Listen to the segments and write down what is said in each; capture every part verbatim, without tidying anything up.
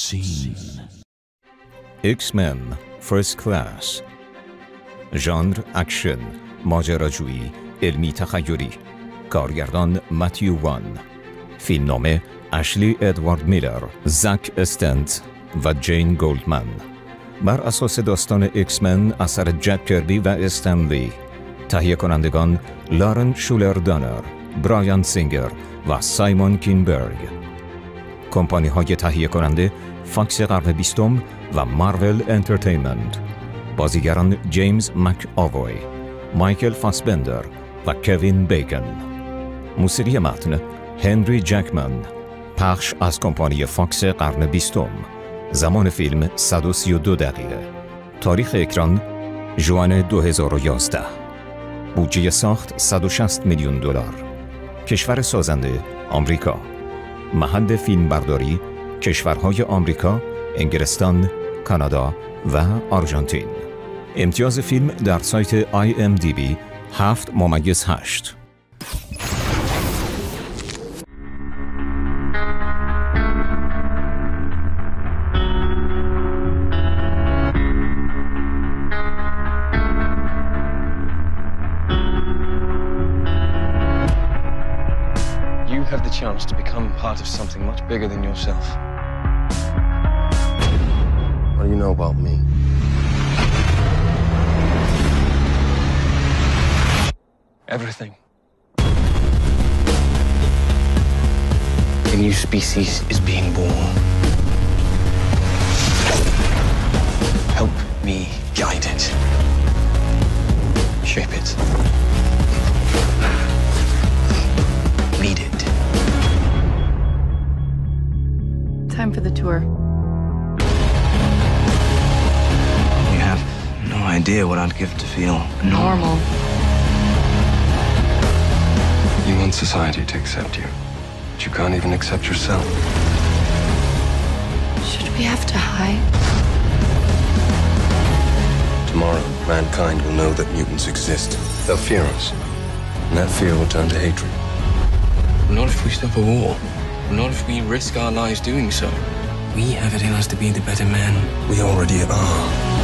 Scene. X-Men First Class. ژانر اکشن، ماجراجویی، علمی تخیلی. کارگردان متیو وان. فیلمنامه اشلی ادوارد میلر، زک استنت و جین گولدمن. بر اساس داستان ایکس-من اثر جک کربی و استن لی. تهیه کنندگان لارن شولر دانر، برایان سینگر و سایمون کینبرگ. کمپانی های تهیه کننده فاکس قرن بیستم و مارول انترتینمنت. بازیگران جیمز مک آوی، مایکل فاسبندر و کوین بیکن. موسیقی متن هنری جکمن. پخش از کمپانی فاکس قرن بیستم. زمان فیلم صد و سی و دو دقیقه. تاریخ اکران ژوئن دو هزار و یازده. بودجه ساخت صد و شصت میلیون دلار. کشور سازنده آمریکا. محل فیلم برداری کشورهای آمریکا، انگلستان، کانادا و آرژانتین. امتیاز فیلم در سایت آی ام دی بی هفت ممیز هشت. You have the chance to become part of something much bigger than yourself. What do you know about me? Everything. A new species is being born. Help me guide it. Shape it. Lead it. Time for the tour. You have no idea what I'd give to feel Normal. You want society to accept you, but you can't even accept yourself. Should we have to hide? Tomorrow, mankind will know that mutants exist. They'll fear us, and that fear will turn to hatred. Not if we stop a war. Not if we risk our lives doing so. We have it in us to be the better men. We already are.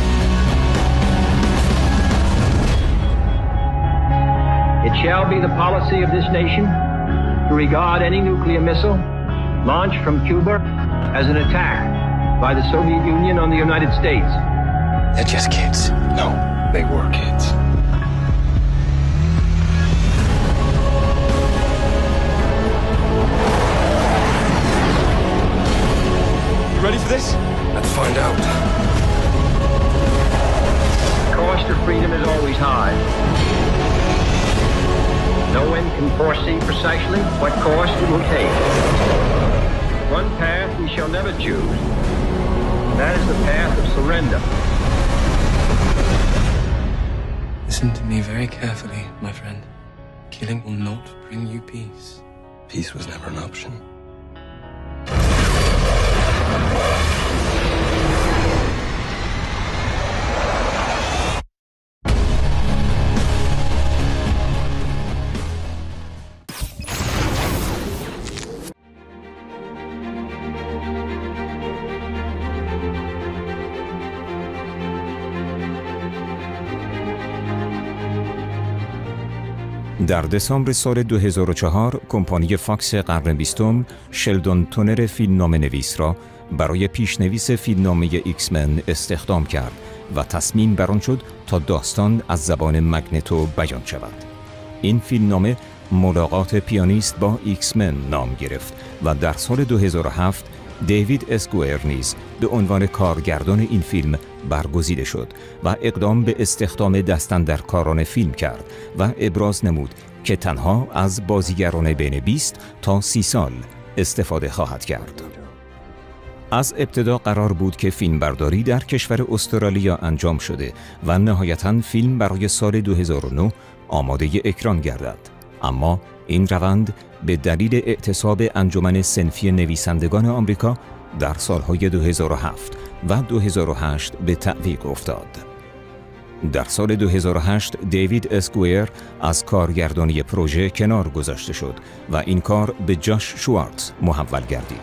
It shall be the policy of this nation to regard any nuclear missile launched from Cuba as an attack by the Soviet Union on the United States. They're just kids. No, they were kids. Ready for this? Let's find out. The cost of freedom is always high. No one can foresee precisely what course it will take. One path we shall never choose. That is the path of surrender. Listen to me very carefully, my friend. Killing will not bring you peace. Peace was never an option. در دسامبر سال دو هزار و چهار کمپانی فاکس قرن بیستم شلدون تونر فیلمنامه نویس را برای پیشنویس فیلمنامه ایکس-من استخدام کرد و تصمیم بر آن شد تا داستان از زبان مگنتو بیان شود. این فیلمنامه ملاقات پیانیست با ایکس-من نام گرفت و در سال دو هزار و هفت دیوید اس گوئر نیز به عنوان کارگردان این فیلم برگزیده شد و اقدام به استخدام دستاندرکاران فیلم کرد و ابراز نمود که تنها از بازیگران بین بیست تا سی سال استفاده خواهد کرد. از ابتدا قرار بود که فیلمبرداری در کشور استرالیا انجام شده و نهایتاً فیلم برای سال دو هزار و نه آماده اکران گردد. اما این روند به دلیل اعتصاب انجمن صنفی نویسندگان آمریکا در سالهای دو هزار و هفت و دو هزار و هشت به تعویق افتاد. در سال دو هزار و هشت دیوید اس گوئر از کارگردانی پروژه کنار گذاشته شد و این کار به جاش شوارتز محول گردید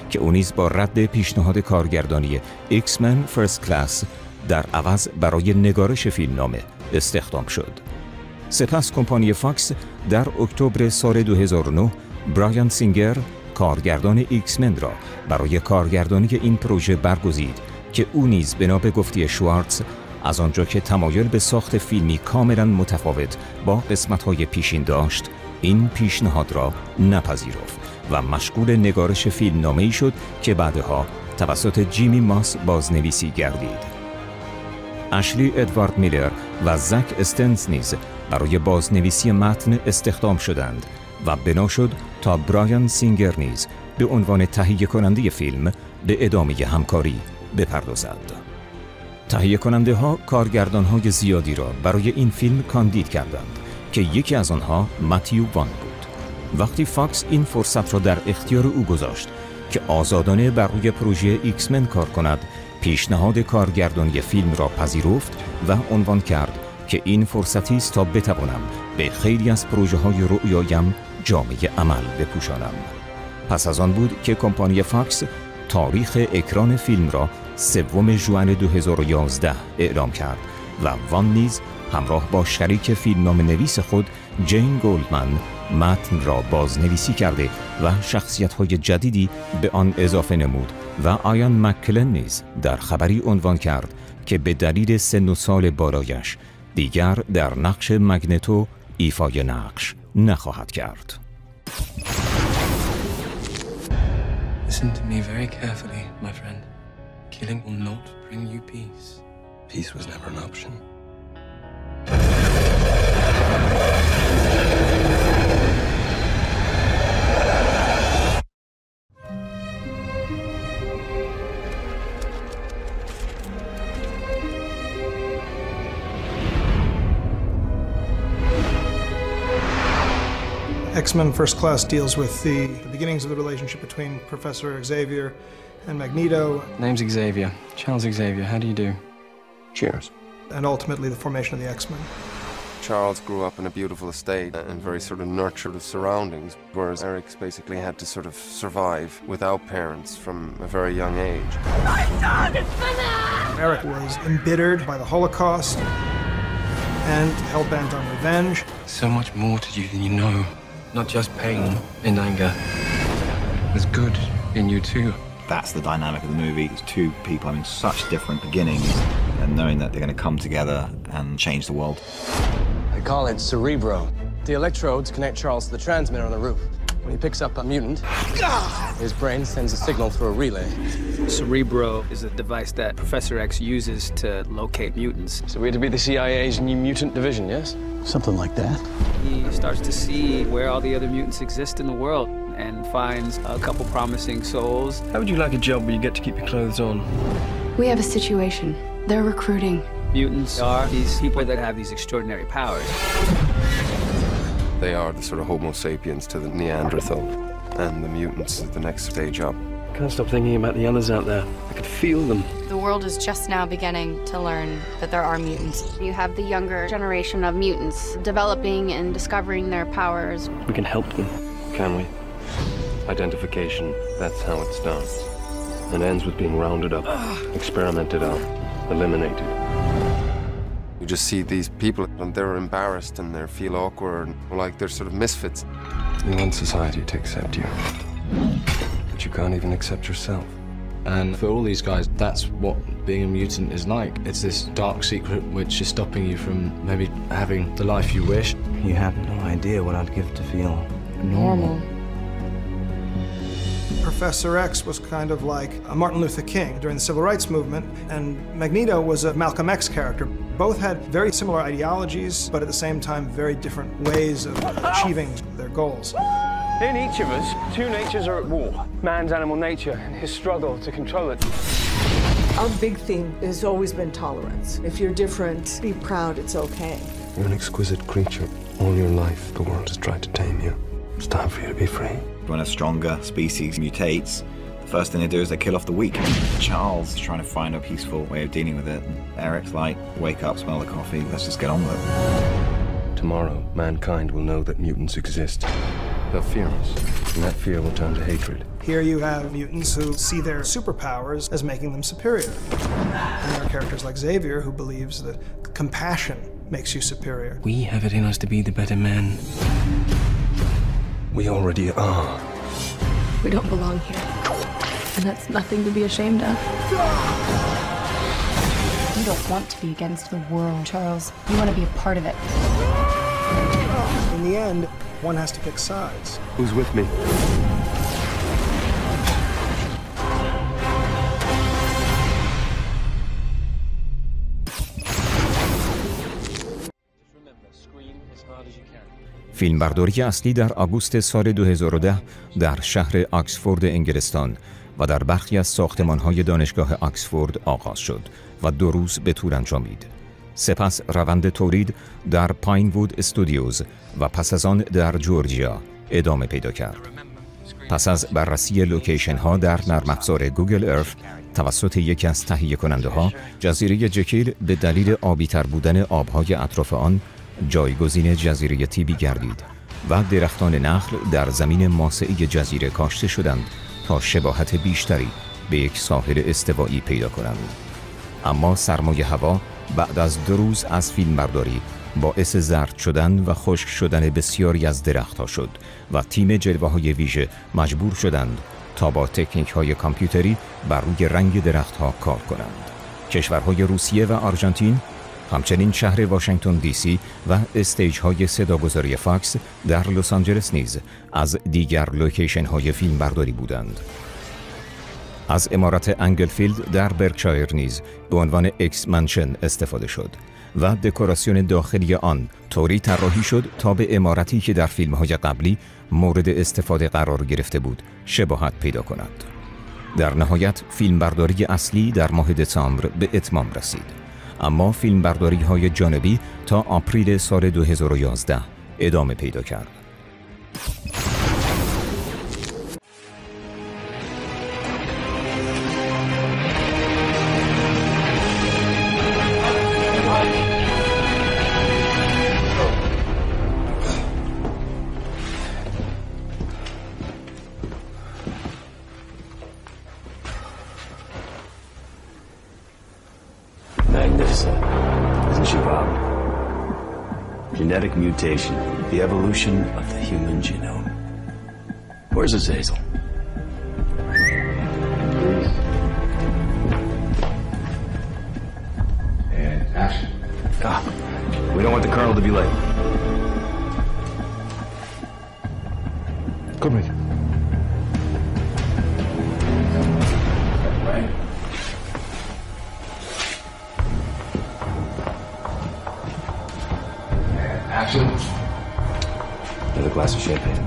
که او نیز با رد پیشنهاد کارگردانی ایکس من فرست کلاس در عوض برای نگارش فیلمنامه استخدام شد. سپس کمپانی فاکس در اکتبر سال دو هزار و نه برایان سینگر کارگردان ایکس من را برای کارگردانی این پروژه برگزید که او نیز بنا به گفته شوارتز از آنجا که تمایل به ساخت فیلمی کاملا متفاوت با قسمت‌های پیشین داشت، این پیشنهاد را نپذیرفت و مشغول نگارش فیلمنامه‌ای شد که بعدها توسط جیمی ماس بازنویسی گردید. اشلی ادوارد میلر و زک استنز نیز برای بازنویسی متن استخدام شدند و بنا شد تا برایان سینگر نیز به عنوان تهیه کننده فیلم به ادامه همکاری بپردازد. تهیه کننده ها کارگردان های زیادی را برای این فیلم کاندید کردند که یکی از آنها متیو وان بود. وقتی فاکس این فرصت را در اختیار او گذاشت که آزادانه بر روی پروژه ایکس من کار کند، پیشنهاد کارگردانی فیلم را پذیرفت و عنوان کرد که این فرصتی است تا بتوانم به خیلی از پروژه های رؤیایم جامه عمل بپوشانم. پس از آن بود که کمپانی فاکس تاریخ اکران فیلم را سوم ژوئن دو هزار و یازده اعلام کرد و وان نیز همراه با شریک فیلمنامه نویس خود جین گولدمن متن را بازنویسی کرده و شخصیت‌های جدیدی به آن اضافه نمود و آیان مککلن نیز در خبری عنوان کرد که به دلیل سن و سال بالایش دیگر در نقش مگنتو ایفای نقش نخواهد کرد. Listen to me very carefully, my friend. Killing will not bring you peace. Peace was never an option. X-Men First Class deals with the, the beginnings of the relationship between Professor Xavier and Magneto. Name's Xavier. Charles Xavier. How do you do? Cheers. And ultimately the formation of the X-Men. Charles grew up in a beautiful estate and very sort of nurtured surroundings, whereas Eric's basically had to sort of survive without parents from a very young age. My son is finished! Eric was embittered by the Holocaust and hell-bent on revenge. So much more to you than you know. Not just pain and anger. There's good in you too. That's the dynamic of the movie. It's two people having such different beginnings and knowing that they're going to come together and change the world. They call it Cerebro. The electrodes connect Charles to the transmitter on the roof. When he picks up a mutant, his brain sends a signal through a relay. Cerebro is a device that Professor X uses to locate mutants. So we're to be the C I A's new mutant division, yes? Something like that. He starts to see where all the other mutants exist in the world and finds a couple promising souls. How would you like a job where you get to keep your clothes on? We have a situation. They're recruiting. Mutants are these people that have these extraordinary powers. They are the sort of Homo sapiens to the Neanderthal, and the mutants is the next stage up. I can't stop thinking about the others out there. I could feel them. The world is just now beginning to learn that there are mutants. You have the younger generation of mutants developing and discovering their powers. We can help them, can we? Identification, that's how it starts. It ends with being rounded up, experimented on, eliminated. You just see these people and they're embarrassed and they feel awkward, like they're sort of misfits. You want society to accept you, but you can't even accept yourself. And for all these guys, that's what being a mutant is like. It's this dark secret which is stopping you from maybe having the life you wish. You have no idea what I'd give to feel normal. Professor X was kind of like a Martin Luther King during the Civil Rights Movement, and Magneto was a Malcolm X character. Both had very similar ideologies, but at the same time, very different ways of achieving their goals. In each of us, two natures are at war. Man's animal nature and his struggle to control it. Our big theme has always been tolerance. If you're different, be proud, it's okay. You're an exquisite creature. All your life, the world has tried to tame you. It's time for you to be free. When a stronger species mutates, the first thing they do is they kill off the weak. Charles is trying to find a peaceful way of dealing with it. And Eric's like, wake up, smell the coffee, let's just get on with it. Tomorrow, mankind will know that mutants exist. They'll fear us, and that fear will turn to hatred. Here you have mutants who see their superpowers as making them superior. And there are characters like Xavier who believes that compassion makes you superior. We have it in us to be the better men. We already are. We don't belong here. And that's nothing to be ashamed of. You don't want to be against the world, Charles. You want to be a part of it. In the end, one has to pick sides. Who's with me? فیلمبرداری اصلی در آگوست سال دو هزار و ده در شهر آکسفورد انگلستان و در برخی از ساختمان‌های دانشگاه آکسفورد آغاز شد و دو روز به طول انجامید. سپس روند تولید در پاین‌وود استودیوز و پس از آن در جورجیا ادامه پیدا کرد. پس از بررسی لوکیشن ها در نرم افزار گوگل ارث توسط یکی از تهیه کننده ها، جزیره جکیل به دلیل آبی تر بودن آبهای اطراف آن جایگزین جزیره تیبی گردید و درختان نخل در زمین ماسعی جزیره کاشته شدند تا شباهت بیشتری به یک ساحل استوایی پیدا کنند. اما سرمای هوا بعد از دو روز از فیلمبرداری باعث زرد شدن و خشک شدن بسیاری از درختها شد و تیم جلوه‌های ویژه مجبور شدند تا با تکنیک‌های کامپیوتری بر روی رنگ درختها کار کنند. کشورهای روسیه و آرژانتین، همچنین شهر واشنگتن دی سی و استیج‌های صداگذاری فاکس در لس آنجلس نیز از دیگر لوکیشن‌های فیلمبرداری بودند. از عمارت انگلفیلد در برکشایر نیز به عنوان اکس منشن استفاده شد و دکوراسیون داخلی آن طوری طراحی شد تا به عمارتی که در فیلم‌های قبلی مورد استفاده قرار گرفته بود شباهت پیدا کند. در نهایت فیلمبرداری اصلی در ماه دسامبر به اتمام رسید، اما فیلمبرداری‌های جانبی تا آپریل سال دو هزار و یازده ادامه پیدا کرد. Magnificent, isn't she, Bob? Genetic mutation, the evolution of the human genome. Where's Azazel? And action. Ah, we don't want the colonel to be late. Come with. Action. Another glass of champagne.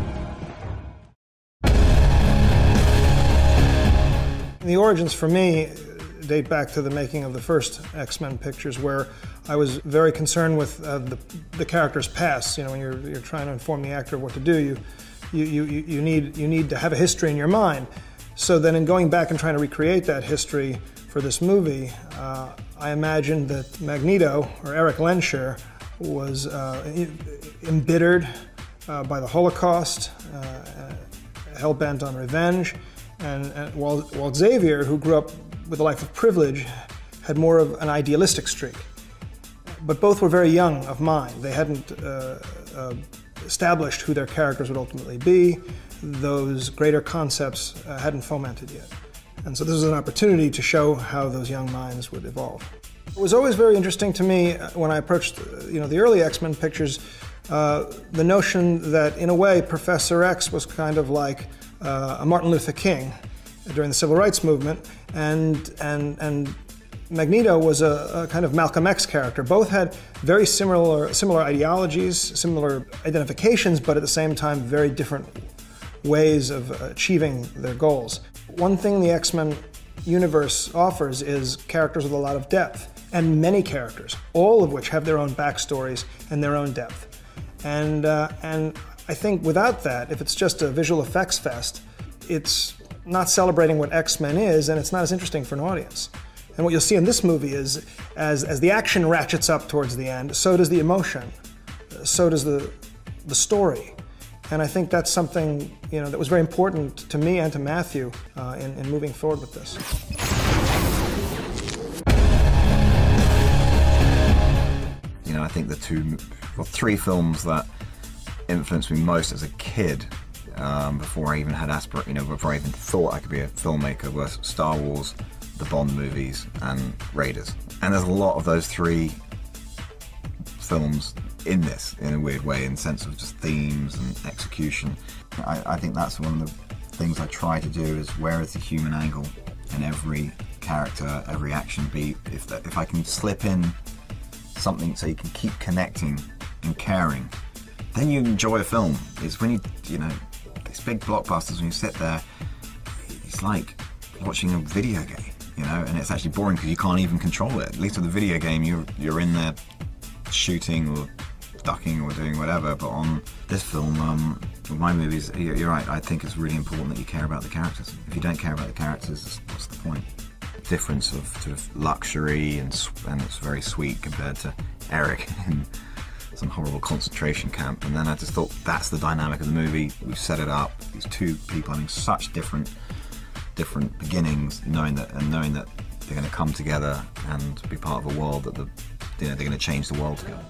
The origins for me date back to the making of the first X-Men pictures, where I was very concerned with uh, the, the character's past. You know, when you're, you're trying to inform the actor of what to do, you, you, you, you, need, you need to have a history in your mind. So then in going back and trying to recreate that history for this movie, uh, I imagined that Magneto, or Eric Lensher, was uh, embittered uh, by the Holocaust, uh, hell-bent on revenge, and, and while, while Xavier, who grew up with a life of privilege, had more of an idealistic streak. But both were very young of mind. They hadn't uh, uh, established who their characters would ultimately be. Those greater concepts uh, hadn't fomented yet. And so this was an opportunity to show how those young minds would evolve. It was always very interesting to me when I approached, you know, the early X-Men pictures, uh, the notion that, in a way, Professor X was kind of like uh, a Martin Luther King during the Civil Rights Movement, and and and Magneto was a, a kind of Malcolm X character. Both had very similar similar ideologies, similar identifications, but at the same time, very different ways of achieving their goals. One thing the X-Men universe offers is characters with a lot of depth. And many characters, all of which have their own backstories and their own depth. And, uh, and I think without that, if it's just a visual effects fest, it's not celebrating what X-Men is, and it's not as interesting for an audience. And what you'll see in this movie is, as, as the action ratchets up towards the end, so does the emotion, so does the, the story. And I think that's something, you know, that was very important to me and to Matthew uh, in, in moving forward with this. You know, I think the two, well, three films that influenced me most as a kid, um, before I even had aspir, you know, before I even thought I could be a filmmaker, were Star Wars, the Bond movies, and Raiders. And there's a lot of those three films in this, in a weird way, in the sense of just themes and execution. I, I think that's one of the things I try to do, is where is the human angle in every character, every action beat. If, that, if I can slip in something so you can keep connecting and caring, then you enjoy a film. It's when you, you know, these big blockbusters, when you sit there, it's like watching a video game, you know, and it's actually boring because you can't even control it. At least with a video game, you're, you're in there shooting or ducking or doing whatever, but on this film, um, with my movies, you're, you're right, I think it's really important that you care about the characters. If you don't care about the characters, what's the point? The difference of sort of luxury and, and it's very sweet compared to Eric in some horrible concentration camp, and then I just thought that's the dynamic of the movie. We've set it up, these two people having such different different beginnings, knowing that and knowing that they're going to come together and be part of a world that the, you know, they're going to change the world together.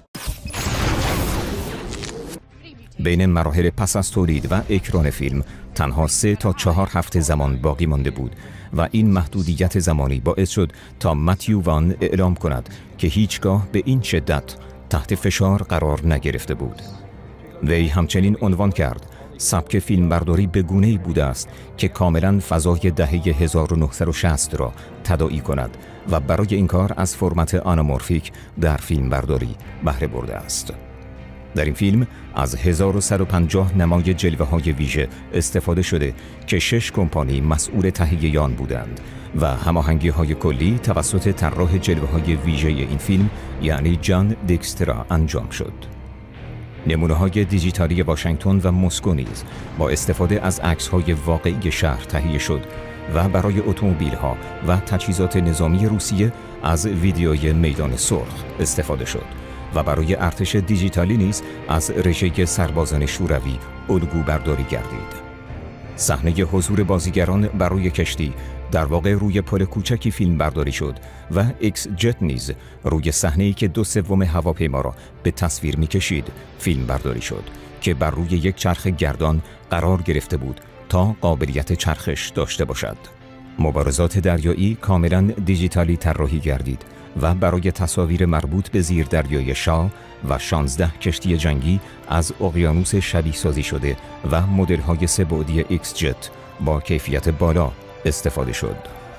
بین مراحل پس از تولید و اکران فیلم تنها سه تا چهار هفته زمان باقی مانده بود و این محدودیت زمانی باعث شد تا متیو وان اعلام کند که هیچگاه به این شدت تحت فشار قرار نگرفته بود. وی همچنین عنوان کرد سبک فیلمبرداری به گونه‌ای بوده است که کاملاً فضای دهه هزار و نهصد و شصت را تداعی کند و برای این کار از فرمت آنامورفیک در فیلمبرداری بهره برده است. در این فیلم از هزار و صد و پنجاه نمای جلوه‌های ویژه استفاده شده که شش کمپانی مسئول تهیه آن بودند و هماهنگی‌های کلی توسط طراح جلوه‌های ویژه این فیلم یعنی جان دیکسترا انجام شد. نمونه‌های دیجیتالی واشنگتن و مسکو نیز با استفاده از عکس‌های واقعی شهر تهیه شد و برای اتومبیل‌ها و تجهیزات نظامی روسیه از ویدیوی میدان سرخ استفاده شد و برای ارتش دیجیتالی نیز از رژه سربازان شوروی الگو برداری گردید. صحنه حضور بازیگران برای کشتی در واقع روی پل کوچکی فیلم برداری شد و ایکس جت نیز روی صحنه‌ای که دو سوم هواپیما را به تصویر می‌کشید فیلم برداری شد که بر روی یک چرخ گردان قرار گرفته بود تا قابلیت چرخش داشته باشد. مبارزات دریایی کاملاً دیجیتالی طراحی گردید و برای تصاویر مربوط به زیردریای شاه و شانزده کشتی جنگی از اقیانوس شبیه سازی شده و مدل‌های سه بعدی ایکس جت با کیفیت بالا استفاده شد.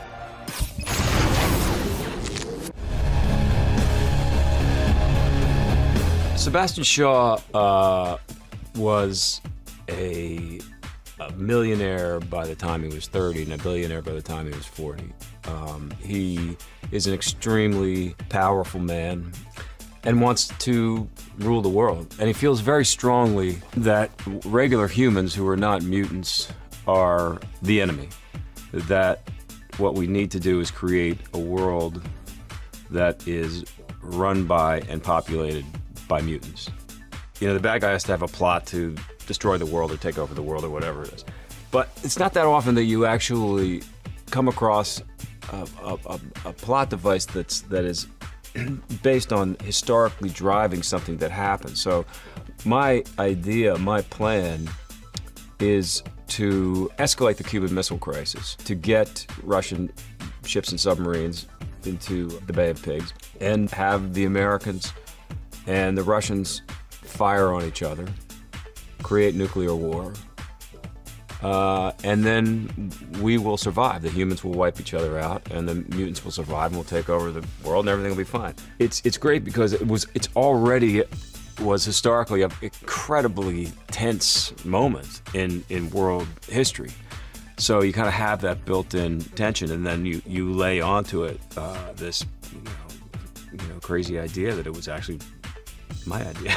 Sebastian Shaw uh, was a, a millionaire by the time he was thirty and a billionaire by the time he was forty. Um, he is an extremely powerful man and wants to rule the world. And he feels very strongly that regular humans who are not mutants are the enemy. That what we need to do is create a world that is run by and populated by mutants. You know, the bad guy has to have a plot to destroy the world or take over the world or whatever it is. But it's not that often that you actually come across a, a, a, a plot device that's, that is based on historically driving something that happened. So my idea, my plan is to escalate the Cuban Missile Crisis, to get Russian ships and submarines into the Bay of Pigs, and have the Americans and the Russians fire on each other, create nuclear war, uh, and then we will survive. The humans will wipe each other out, and the mutants will survive, and we'll take over the world, and everything will be fine. It's it's great because it was it's already was historically an incredibly tense moment in, in world history. So you kind of have that built-in tension, and then you, you lay onto it uh, this you know, you know crazy idea that it was actually my idea.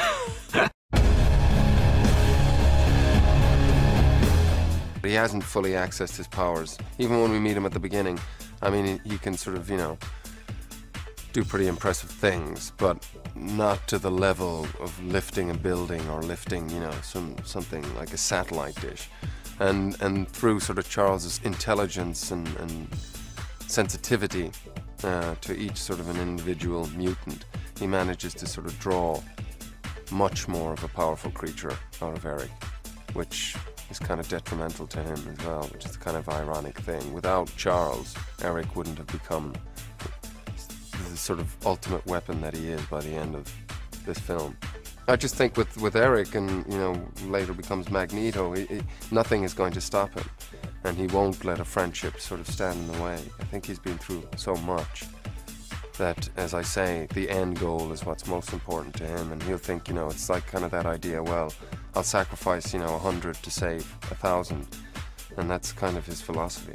He hasn't fully accessed his powers. Even when we meet him at the beginning, I mean, he can sort of, you know, do pretty impressive things, but not to the level of lifting a building or lifting, you know, some something like a satellite dish. And and through sort of Charles's intelligence and, and sensitivity uh, to each sort of an individual mutant, he manages to sort of draw much more of a powerful creature out of Eric, which is kind of detrimental to him as well, which is a kind of ironic thing. Without Charles, Eric wouldn't have become the sort of ultimate weapon that he is by the end of this film. I just think with, with Eric, and you know, later becomes Magneto, he, he, nothing is going to stop him, and he won't let a friendship sort of stand in the way. I think he's been through so much that, as I say, the end goal is what's most important to him, and he'll think, you know, it's like kind of that idea, well, I'll sacrifice, you know, a hundred to save a thousand, and that's kind of his philosophy.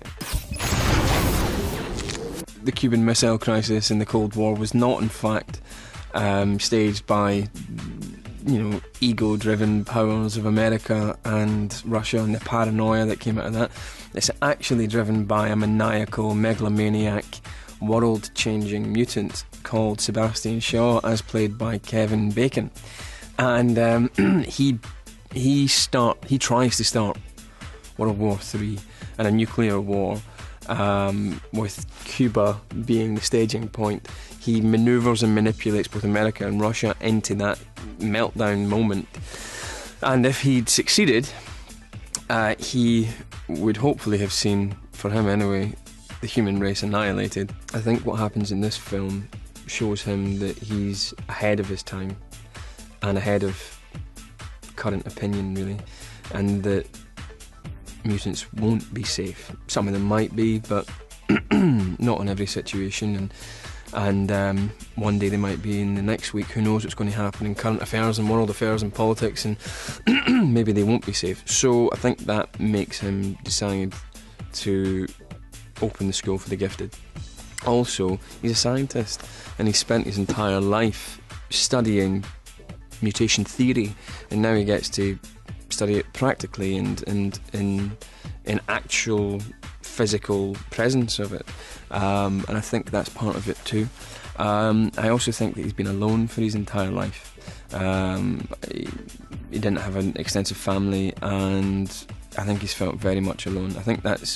The Cuban Missile Crisis in the Cold War was not, in fact, um, staged by, you know, ego-driven powers of America and Russia and the paranoia that came out of that. It's actually driven by a maniacal, megalomaniac, world-changing mutant called Sebastian Shaw, as played by Kevin Bacon. And um, he he start he tries to start World War Three and a nuclear war, um, with Cuba being the staging point. He manoeuvres and manipulates both America and Russia into that meltdown moment. And if he'd succeeded, uh, he would hopefully have seen, for him anyway, the human race annihilated. I think what happens in this film shows him that he's ahead of his time and ahead of current opinion, really, and that mutants won't be safe. Some of them might be, but not in every situation, and and um, one day they might be, in the next week who knows what's going to happen in current affairs and world affairs and politics, and maybe they won't be safe. So I think that makes him decide to open the school for the gifted. Also, he's a scientist, and he spent his entire life studying mutation theory, and now he gets to study it practically and, and in in actual physical presence of it, um, and I think that's part of it too. Um, I also think that he's been alone for his entire life. Um, he, he didn't have an extensive family, and I think he's felt very much alone. I think that's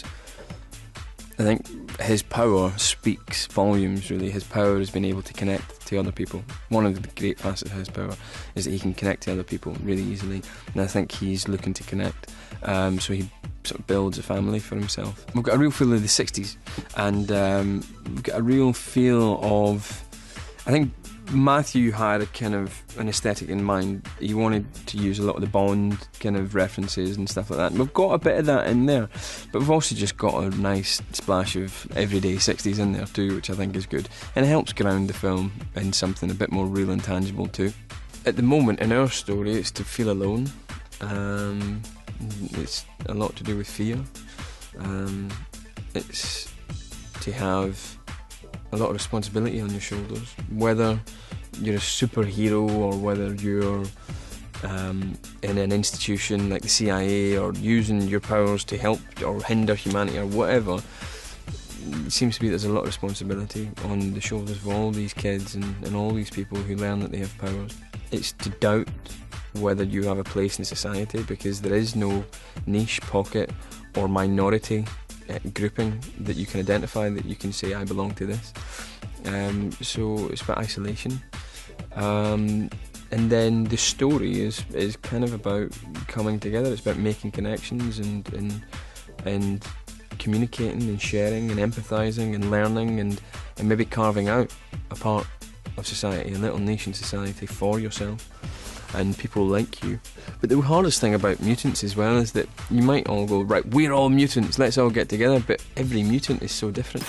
I think his power speaks volumes, really. His power has been able to connect to other people. One of the great facets of his power is that he can connect to other people really easily, and I think he's looking to connect. Um, so he sort of builds a family for himself. We've got a real feel of the sixties, and um, we've got a real feel of, I think Matthew had a kind of an aesthetic in mind. He wanted to use a lot of the Bond kind of references and stuff like that, and we've got a bit of that in there, but we've also just got a nice splash of everyday sixties in there too, which I think is good, and it helps ground the film in something a bit more real and tangible too. At the moment in our story, it's to feel alone. Um, it's a lot to do with fear. Um, it's to have a lot of responsibility on your shoulders, whether you're a superhero or whether you're um, in an institution like the C I A or using your powers to help or hinder humanity or whatever. It seems to be there's a lot of responsibility on the shoulders of all these kids and, and all these people who learn that they have powers. It's to doubt whether you have a place in society, because there is no niche, pocket or minority Uh, grouping that you can identify, that you can say I belong to this. Um, so it's about isolation, um, and then the story is is kind of about coming together. It's about making connections and and and communicating and sharing and empathising and learning and and maybe carving out a part of society, a little niche in society for yourself and people like you. But the hardest thing about mutants as well is that you might all go, right, we're all mutants, let's all get together, but every mutant is so different.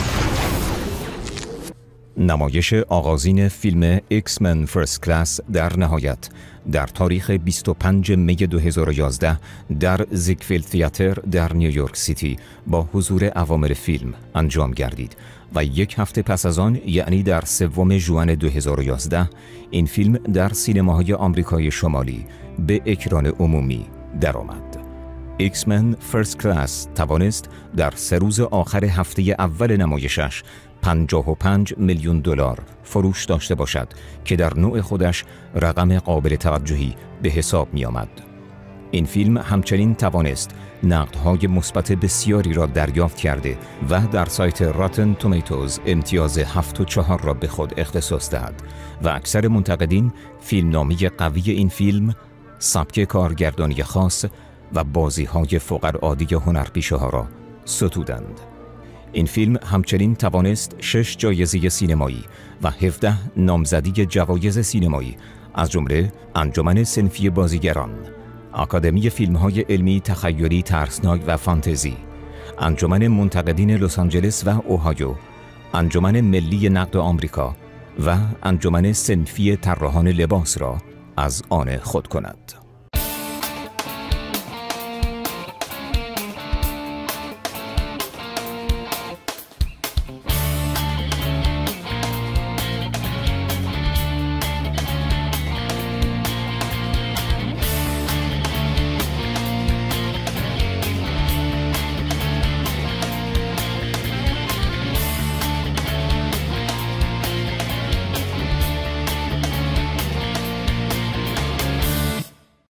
نمایش آغازین فیلم ایکس-من فرست کلاس در نهایت در تاریخ بیست و پنجم می دو هزار و یازده در زیگفیلد تئاتر در نیویورک سیتی با حضور عوامل فیلم انجام گردید و یک هفته پس از آن، یعنی در سوم ژوئن دو هزار و یازده، این فیلم در سینماهای آمریکای شمالی به اکران عمومی درآمد. ایکس-من فرست کلاس توانست در سه روز آخر هفته اول نمایشش پنجاه و پنج میلیون دلار فروش داشته باشد که در نوع خودش رقم قابل توجهی به حساب می آمد. این فیلم همچنین توانست نقدهای مثبت بسیاری را دریافت کرده و در سایت راتن تومیتوز امتیاز هفت و چهار را به خود اختصاص دهد و اکثر منتقدین فیلمنامه قوی این فیلم، سبک کارگردانی خاص و بازی‌های فوق‌العاده هنرپیشه ها را ستودند. این فیلم همچنین توانست شش جایزه سینمایی و هفده نامزدی جوایز سینمایی از جمله انجمن صنفی بازیگران، آکادمی فیلم‌های علمی تخیلی ترسناک و فانتزی، انجمن منتقدین لس آنجلس و اوهایو، انجمن ملی نقد آمریکا و انجمن صنفی طراحان لباس را از آن خود کند.